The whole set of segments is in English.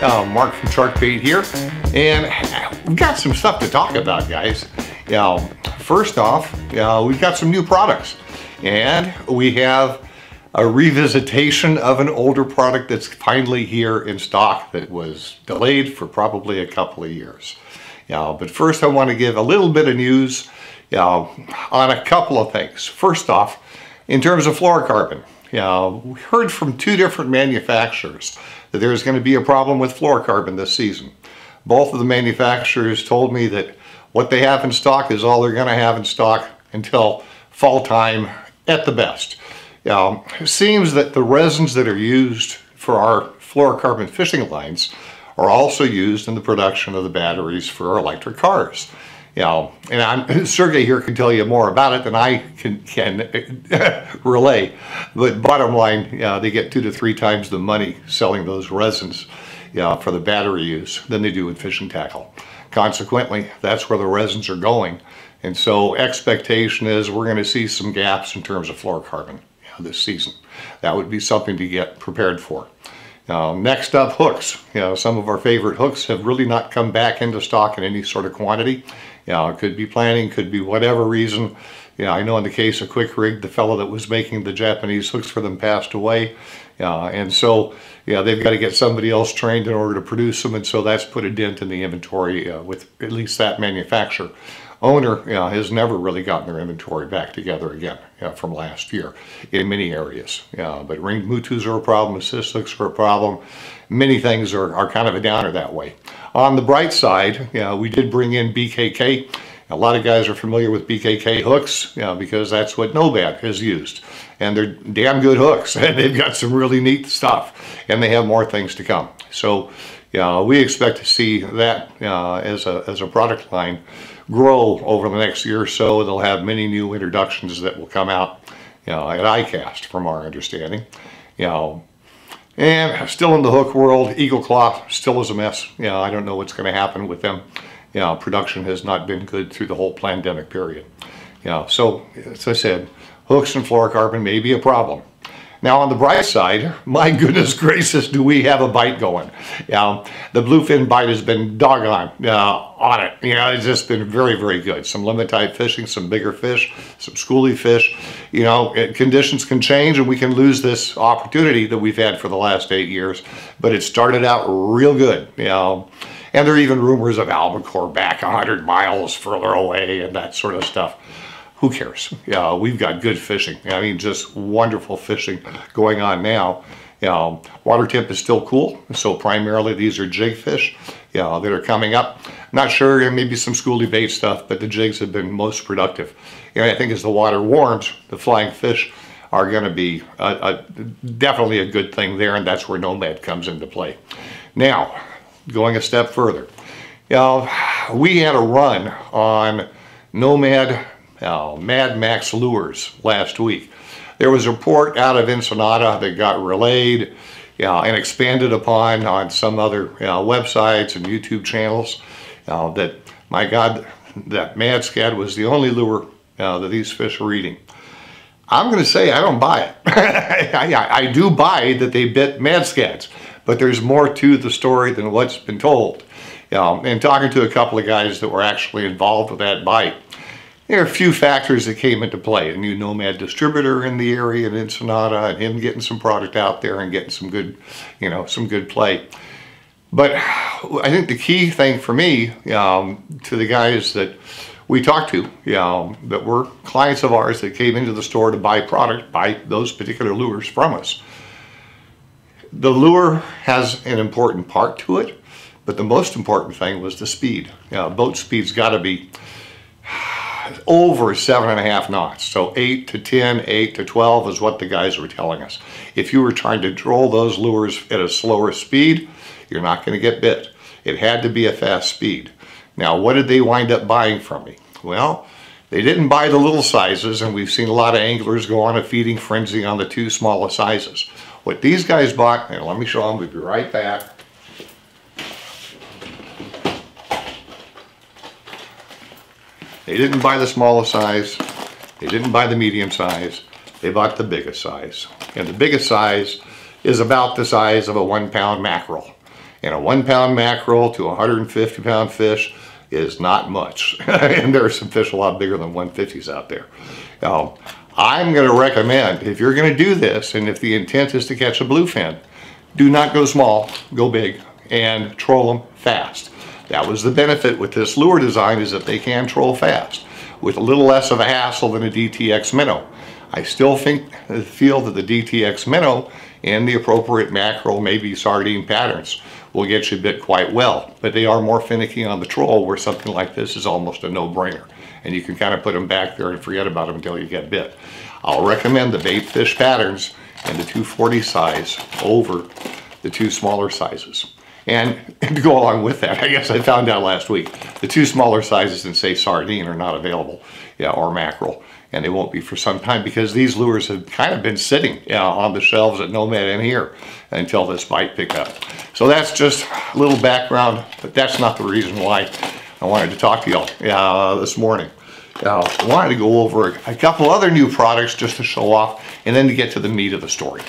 Mark from Shark Bait here, and we've got some stuff to talk about, guys. First off, we've got some new products, and we have a revisitation of an older product that's finally here in stock that was delayed for probably a couple of years. But first I want to give a little bit of news on a couple of things. First off, in terms of fluorocarbon, we heard from two different manufacturers that there's going to be a problem with fluorocarbon this season. Both of the manufacturers told me that what they have in stock is all they're going to have in stock until fall time at the best. It seems that the resins that are used for our fluorocarbon fishing lines are also used in the production of the batteries for our electric cars. And Sergey here can tell you more about it than I can relay. But bottom line, they get 2 to 3 times the money selling those resins for the battery use than they do in fishing tackle. Consequently, that's where the resins are going. And so expectation is we're going to see some gaps in terms of fluorocarbon this season. That would be something to get prepared for. Next up, hooks. Some of our favorite hooks have really not come back into stock in any sort of quantity. It could be planning, could be whatever reason. I know in the case of Quick Rig, the fellow that was making the Japanese hooks for them passed away. And so they've got to get somebody else trained in order to produce them, and so that's put a dent in the inventory with at least that manufacturer. Owner has never really gotten their inventory back together again from last year in many areas. But ringed mutus are a problem, assist hooks are a problem. Many things are kind of a downer that way. On the bright side, we did bring in BKK. A lot of guys are familiar with BKK hooks because that's what Nomad has used. And they're damn good hooks. And they've got some really neat stuff. And they have more things to come. So we expect to see that as a product line grow over the next year or so. They'll have many new introductions that will come out at ICAST from our understanding. And still in the hook world, Eagle Claw still is a mess. I don't know what's going to happen with them. Production has not been good through the whole pandemic period. So as I said, hooks and fluorocarbon may be a problem. Now on the bright side, my goodness gracious, do we have a bite going. The Bluefin bite has been doggone on it. It's just been very, very good. Some limit type fishing, some bigger fish, some schoolie fish. Conditions can change and we can lose this opportunity that we've had for the last 8 years. But it started out real good. And there are even rumors of albacore back 100 miles further away and that sort of stuff. Who cares? We've got good fishing. Just wonderful fishing going on now. Water temp is still cool, so primarily these are jig fish that are coming up. Not sure, maybe some schoolie bait stuff, but the jigs have been most productive. I think as the water warms, the flying fish are going to be definitely a good thing there, and that's where Nomad comes into play. Now, going a step further, we had a run on Nomad Mad Max lures last week. There was a report out of Ensenada that got relayed and expanded upon on some other websites and YouTube channels that, my God, that Mad Scad was the only lure that these fish are eating. I'm going to say I don't buy it. I do buy that they bit Mad Scads, but there's more to the story than what's been told. And talking to a couple of guys that were actually involved with that bite, there are a few factors that came into play. A new Nomad distributor in the area in Ensenada, and him getting some product out there and getting some good, some good play. But I think the key thing for me, to the guys that we talked to, that were clients of ours that came into the store to buy product, buy those particular lures from us. The lure has an important part to it, but the most important thing was the speed. Boat speed's got to be over 7.5 knots. So 8 to 10, 8 to 12 is what the guys were telling us. If you were trying to roll those lures at a slower speed, you're not going to get bit. It had to be a fast speed. Now, what did they wind up buying from me? Well, they didn't buy the little sizes, and we've seen a lot of anglers go on a feeding frenzy on the 2 smallest sizes. What these guys bought, and let me show them, we'll be right back. They didn't buy the smallest size, they didn't buy the medium size, they bought the biggest size. And the biggest size is about the size of a 1-pound mackerel. And a 1 pound mackerel to a 150 pound fish is not much. And there are some fish a lot bigger than 150s out there. I'm going to recommend, if you're going to do this, and if the intent is to catch a bluefin, do not go small, go big, and troll them fast. That was the benefit with this lure design, is that they can troll fast with a little less of a hassle than a DTX minnow. I still feel that the DTX minnow and the appropriate mackerel, maybe sardine patterns, will get you bit quite well, but they are more finicky on the troll, where something like this is almost a no-brainer, and you can kind of put them back there and forget about them until you get bit. I'll recommend the bait fish patterns and the 240 size over the 2 smaller sizes. And to go along with that, I guess I found out last week, the 2 smaller sizes in, say, sardine are not available, or mackerel, and they won't be for some time, because these lures have kind of been sitting on the shelves at Nomad in here until this bite picked up. So that's just a little background, but that's not the reason why I wanted to talk to y'all this morning. I wanted to go over a couple other new products just to show off, and then to get to the meat of the story.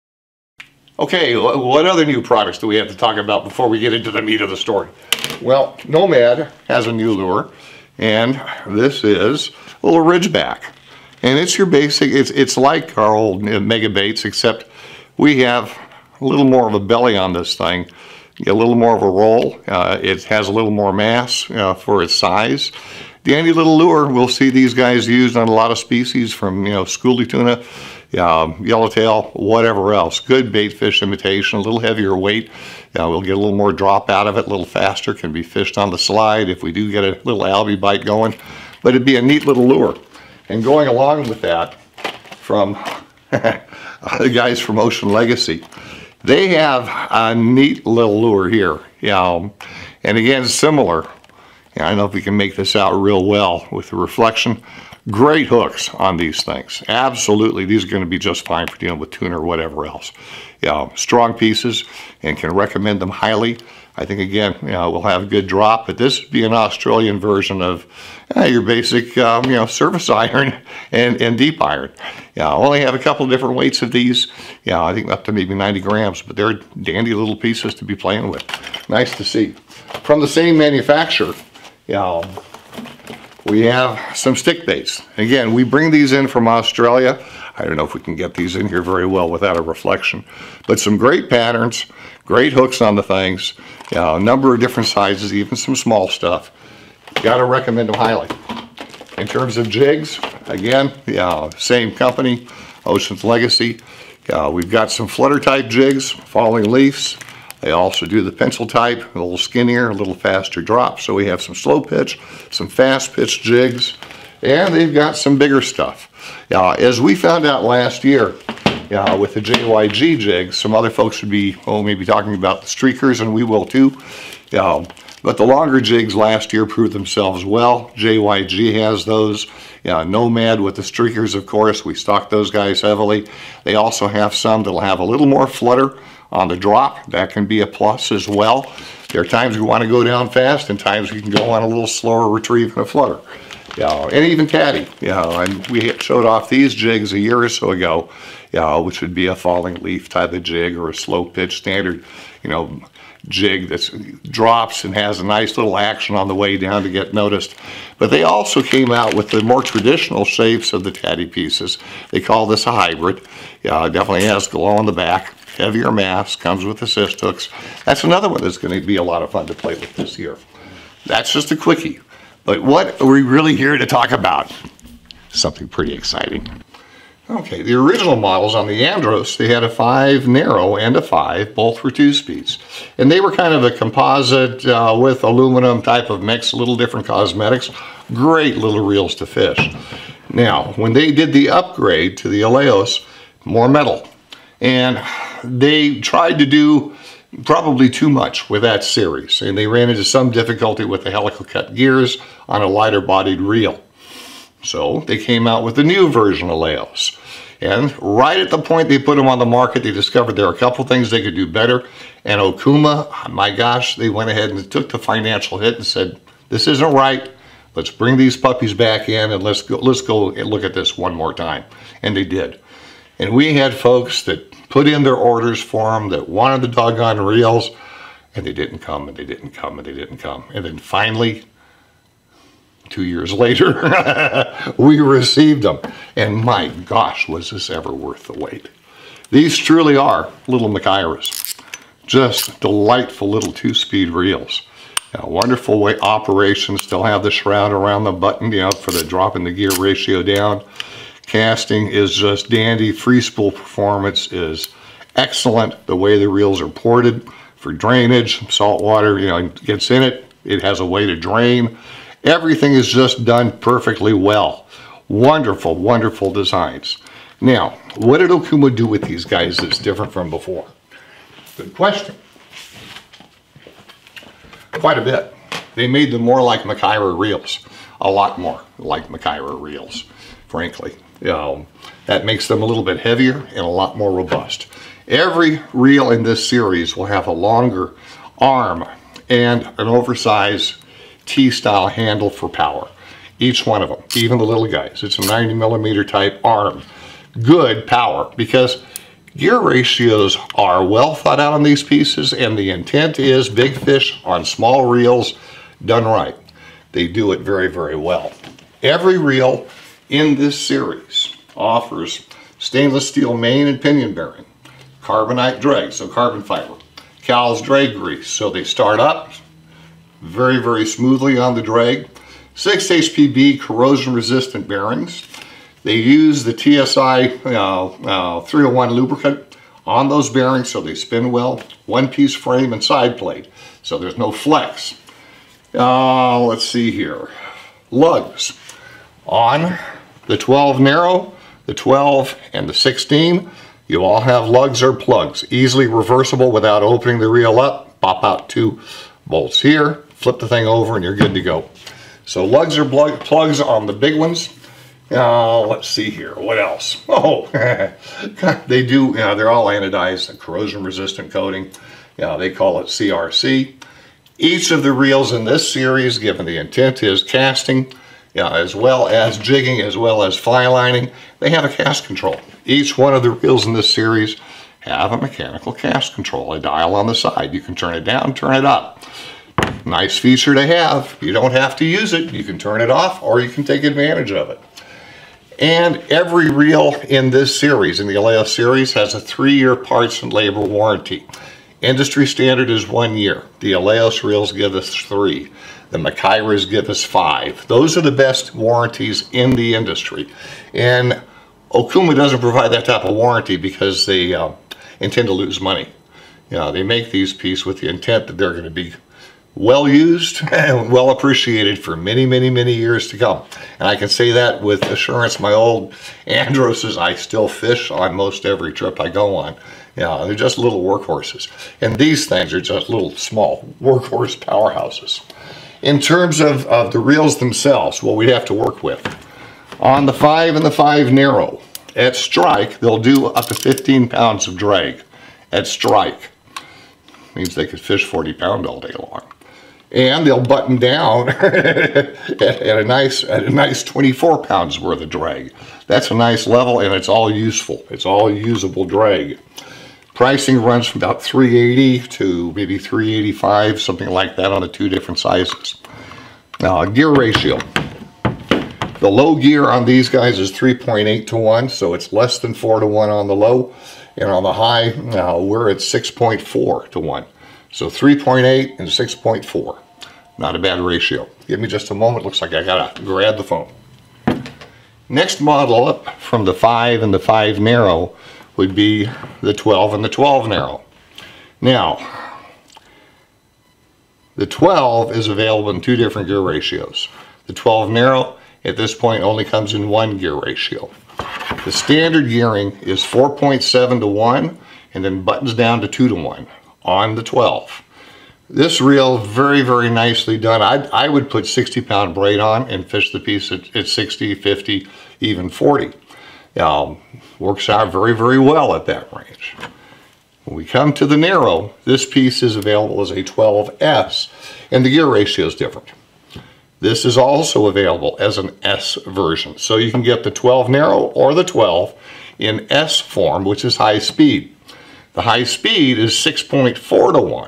Okay, what other new products do we have to talk about before we get into the meat of the story? Well, Nomad has a new lure, and this is a little Ridgeback. And it's your basic, it's like our old mega baits, except we have a little more of a belly on this thing, a little more of a roll. It has a little more mass for its size. Dandy little lure. We'll see these guys used on a lot of species, from schoolie tuna, yellowtail, whatever else. Good bait fish imitation, a little heavier weight. We'll get a little more drop out of it, a little faster. Can be fished on the slide if we do get a little albie bite going. But it'd be a neat little lure. And going along with that, from the guys from Ocean Legacy, they have a neat little lure here. And again, similar. I don't know if we can make this out real well with the reflection. Great hooks on these things. Absolutely, these are going to be just fine for dealing with tuna or whatever else. Strong pieces, and can recommend them highly. I think, again, we'll have a good drop, but this would be an Australian version of your basic, surface iron and deep iron. I only have a couple of different weights of these. I think up to maybe 90 grams, but they're dandy little pieces to be playing with. Nice to see. From the same manufacturer, we have some stick baits. Again, we bring these in from Australia. I don't know if we can get these in here very well without a reflection, but some great patterns, great hooks on the things, a number of different sizes, even some small stuff. Got to recommend them highly. In terms of jigs, again, same company, Ocean's Legacy. We've got some flutter type jigs, falling leaves. They also do the pencil type, a little skinnier, a little faster drop. So we have some slow pitch, some fast pitch jigs, and they've got some bigger stuff. As we found out last year, with the JYG jigs, some other folks would be, maybe talking about the streakers, and we will too. But the longer jigs last year proved themselves well. JYG has those. Nomad with the streakers, of course, we stock those guys heavily. They also have some that'll have a little more flutter on the drop. That can be a plus as well. There are times we want to go down fast, and times we can go on a little slower retrieve and a flutter. And even caddy. And we showed off these jigs a year or so ago, which would be a falling leaf type of jig, or a slow pitch standard, jig that drops and has a nice little action on the way down to get noticed. But they also came out with the more traditional shapes of the caddy pieces. They call this a hybrid. It definitely has glow on the back, heavier mass, comes with assist hooks. That's another one that's going to be a lot of fun to play with this year. That's just a quickie. But what are we really here to talk about? Something pretty exciting. Okay, the original models on the Andros, they had a 5 narrow and a 5, both were 2-speeds. And they were kind of a composite with aluminum type of mix, a little different cosmetics. Great little reels to fish. Now, when they did the upgrade to the ALIJOS, more metal. And they tried to do probably too much with that series. And they ran into some difficulty with the helical cut gears on a lighter bodied reel. So they came out with the new version of ALIJOS. And right at the point they put them on the market, they discovered there are a couple things they could do better. And OKUMA, my gosh, they went ahead and took the financial hit and said, this isn't right. Let's bring these puppies back in, and let's go and look at this one more time. And they did. And we had folks that put in their orders for them, that wanted the doggone reels. And they didn't come, and they didn't come, and they didn't come. And then finally, 2 years later, we received them. And my gosh, was this ever worth the wait. These truly are little McIras. Just delightful little 2-speed reels. Wonderful way operation. Still have the shroud around the button, for the dropping the gear ratio down. Casting is just dandy. Free spool performance is excellent. The way the reels are ported for drainage, salt water, gets in it. It has a way to drain. Everything is just done perfectly well. Wonderful, wonderful designs. Now, what did OKUMA do with these guys that's different from before? Good question. Quite a bit. They made them more like McIra reels. A lot more like McIra reels, frankly. That makes them a little bit heavier and a lot more robust. Every reel in this series will have a longer arm and an oversized T-style handle for power. Each one of them, even the little guys. It's a 90mm type arm. Good power, because gear ratios are well thought out on these pieces, and the intent is big fish on small reels done right. They do it very, very well. Every reel in this series offers stainless steel main and pinion bearing, carbonite drag, so carbon fiber, Cal's drag grease, so they start up very, very smoothly on the drag. 6 HPB corrosion resistant bearings. They use the TSI 301 lubricant on those bearings so they spin well. One-piece frame and side plate, so there's no flex. Let's see here. Lugs on the 12 narrow, the 12, and the 16. You all have lugs or plugs, easily reversible without opening the reel up. Pop out 2 bolts here, flip the thing over, and you're good to go. So lugs or plugs on the big ones. Let's see here, what else? Oh, they do, they're all anodized, corrosion resistant coating. They call it CRC. Each of the reels in this series, given the intent is casting, as well as jigging, as well as fly lining, they have a cast control. Each one of the reels in this series have a mechanical cast control, a dial on the side. You can turn it down, turn it up. Nice feature to have. You don't have to use it. You can turn it off, or you can take advantage of it. And every reel in this series, in the ALIJOS series, has a 3-year parts and labor warranty. Industry standard is 1 year. The ALIJOS reels give us 3. The McIras give us 5. Those are the best warranties in the industry. And OKUMA doesn't provide that type of warranty because they intend to lose money. They make these pieces with the intent that they're going to be well used and well appreciated for many, many, many years to come. And I can say that with assurance. My old Androses, I still fish on most every trip I go on. They're just little workhorses. And these things are just little small workhorse powerhouses. In terms of the reels themselves, what we have to work with. On the 5 and the 5 narrow, at strike, they'll do up to 15 pounds of drag. At strike. Means they could fish 40 pound all day long. And they'll button down at a nice 24 pounds worth of drag. That's a nice level, and it's all useful. It's all usable drag. Pricing runs from about $380 to maybe $385, something like that on the 2 different sizes. Now, gear ratio. The low gear on these guys is 3.8 to 1, so it's less than 4 to 1 on the low. And on the high, we're at 6.4 to 1. So 3.8 and 6.4. Not a bad ratio. Give me just a moment. Looks like I gotta grab the phone. Next model up from the 5 and the 5 narrow would be the 12 and the 12 narrow. Now, the 12 is available in 2 different gear ratios. The 12 narrow at this point only comes in 1 gear ratio. The standard gearing is 4.7 to 1 and then buttons down to 2 to 1 on the 12. This reel, very, very nicely done. I would put 60 pound braid on and fish the piece at 60, 50, even 40. Works out very, very well at that range. When we come to the narrow, this piece is available as a 12S, and the gear ratio is different. This is also available as an S version. So you can get the 12 narrow or the 12 in S form, which is high speed. The high speed is 6.4 to 1.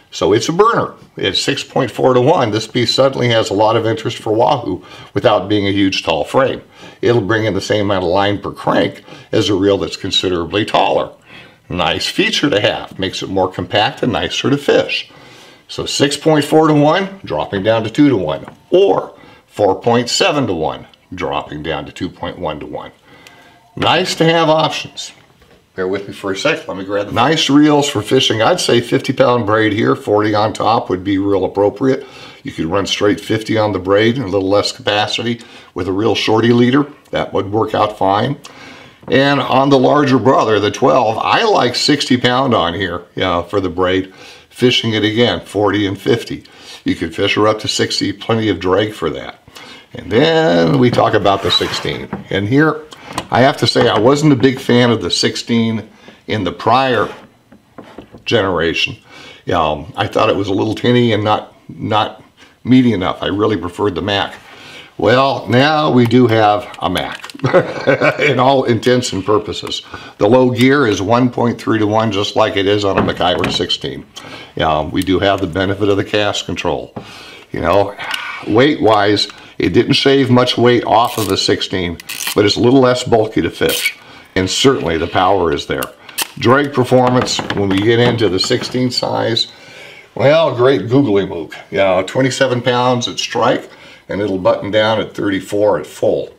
So it's a burner. It's 6.4 to 1. This piece suddenly has a lot of interest for Wahoo without being a huge tall frame. It'll bring in the same amount of line per crank as a reel that's considerably taller. Nice feature to have. Makes it more compact and nicer to fish. So 6.4 to 1, dropping down to 2 to 1. Or 4.7 to 1, dropping down to 2.1 to 1. Nice to have options. Bear with me for a sec. Let me grab the nice reels for fishing. I'd say 50-pound braid here, 40 on top would be real appropriate. You could run straight 50 on the braid and a little less capacity with a real shorty leader. That would work out fine. And on the larger brother, the 12, I like 60-pound on here for the braid. Fishing it again, 40 and 50. You could fish her up to 60, plenty of drag for that. And then we talk about the 16. And here, I have to say I wasn't a big fan of the 16 in the prior generation. I thought it was a little tinny and not meaty enough. I really preferred the Mac. Well, now we do have a Mac in all intents and purposes. The low gear is 1.3 to 1, just like it is on a MacIver 16. We do have the benefit of the cast control. Weight-wise, it didn't shave much weight off of the 16, but it's a little less bulky to fish. And certainly the power is there. Drag performance, when we get into the 16 size, well, great googly moog. 27 pounds at strike, and it'll button down at 34 at full.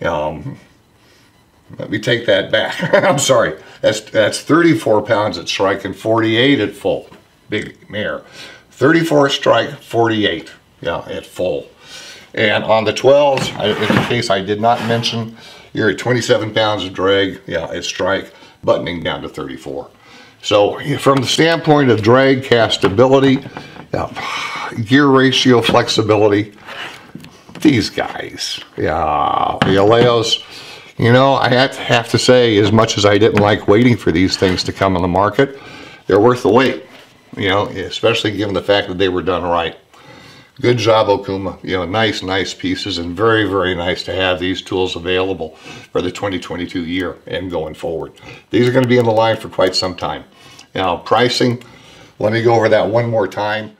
Let me take that back. I'm sorry. That's 34 pounds at strike and 48 at full. Big mare. 34 strike, 48 at full. And on the 12s, in case I did not mention, you're at 27 pounds of drag at strike, buttoning down to 34. So from the standpoint of drag castability, gear ratio flexibility, these guys, the ALIJOS, I have to say, as much as I didn't like waiting for these things to come on the market, they're worth the wait, especially given the fact that they were done right. Good job, OKUMA. Nice pieces, and very, very nice to have these tools available for the 2022 year and going forward. These are going to be in the line for quite some time. Now, pricing, let me go over that one more time.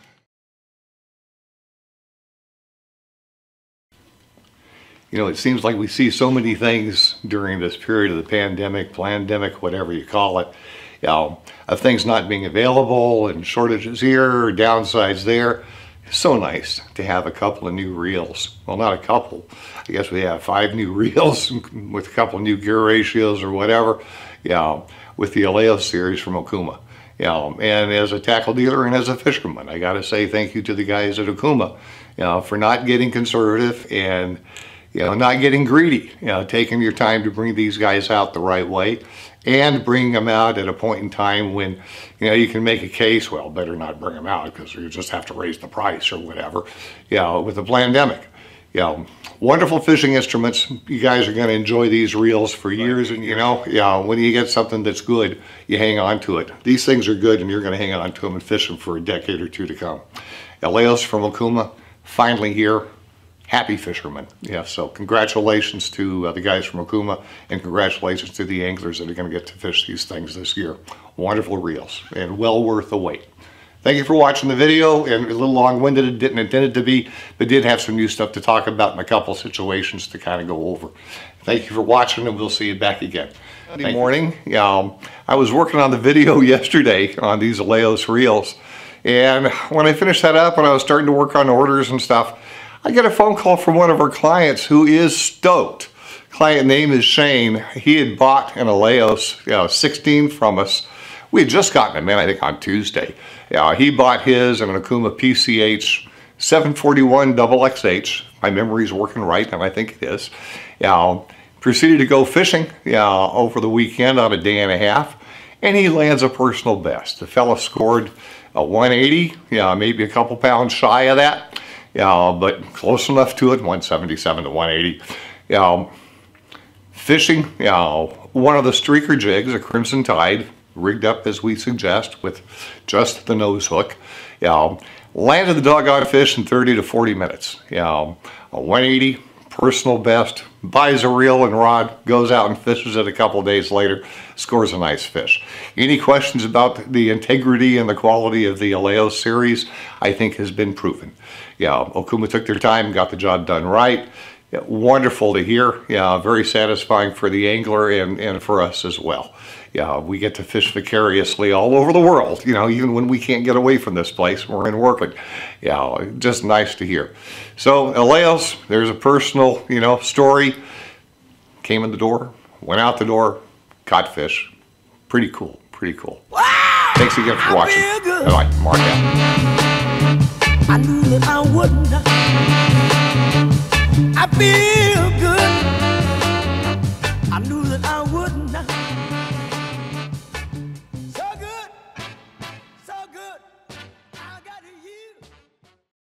It seems like we see so many things during this period of the pandemic, plandemic, whatever you call it, of things not being available and shortages here, downsides there. It's so nice to have a couple of new reels. Well, not a couple. I guess we have 5 new reels with a couple of new gear ratios or whatever, with the ALIJOS series from OKUMA. And as a tackle dealer and as a fisherman, I got to say thank you to the guys at OKUMA, for not getting conservative and not getting greedy, taking your time to bring these guys out the right way and bring them out at a point in time when, you can make a case, well, better not bring them out because you just have to raise the price or whatever, with the pandemic. Wonderful fishing instruments. You guys are going to enjoy these reels for years, and when you get something that's good, you hang on to it. These things are good and you're going to hang on to them and fish them for a decade or two to come. ALIJOS from OKUMA, finally here. Happy fishermen. So congratulations to the guys from OKUMA, and congratulations to the anglers that are going to get to fish these things this year. Wonderful reels and well worth the wait. Thank you for watching the video, and a little long-winded, it didn't intend it to be, but did have some new stuff to talk about in a couple situations to kind of go over. Thank you for watching, and we'll see you back again. Good morning. I was working on the video yesterday on these ALIJOS reels, and when I finished that up and I was starting to work on orders and stuff, I get a phone call from one of our clients who is stoked. Client name is Shane. He had bought an ALIJOS 16 from us. We had just gotten them in, I think, on Tuesday. He bought his in an OKUMA PCH 741 XXH. My memory's working right, and I think it is. Proceeded to go fishing over the weekend on a day and a half, and he lands a personal best. The fella scored a 180, maybe a couple pounds shy of that. But close enough to it, 177 to 180. Fishing, one of the streaker jigs, a Crimson Tide, rigged up as we suggest with just the nose hook. Landed the doggone fish in 30 to 40 minutes. A 180, personal best, buys a reel and rod, goes out and fishes it a couple days later, scores a nice fish. Any questions about the integrity and the quality of the ALIJOS series, I think has been proven. Yeah, OKUMA took their time, got the job done right. Yeah, wonderful to hear. Yeah, very satisfying for the angler and for us as well. Yeah, we get to fish vicariously all over the world, you know, even when we can't get away from this place, we're in working. Yeah, just nice to hear. So ALIJOS, there's a personal, you know, story. Came in the door, went out the door, caught fish. Pretty cool, pretty cool. Wow, thanks again for watching. Bye-bye, Mark out. I knew that I wouldn't. I feel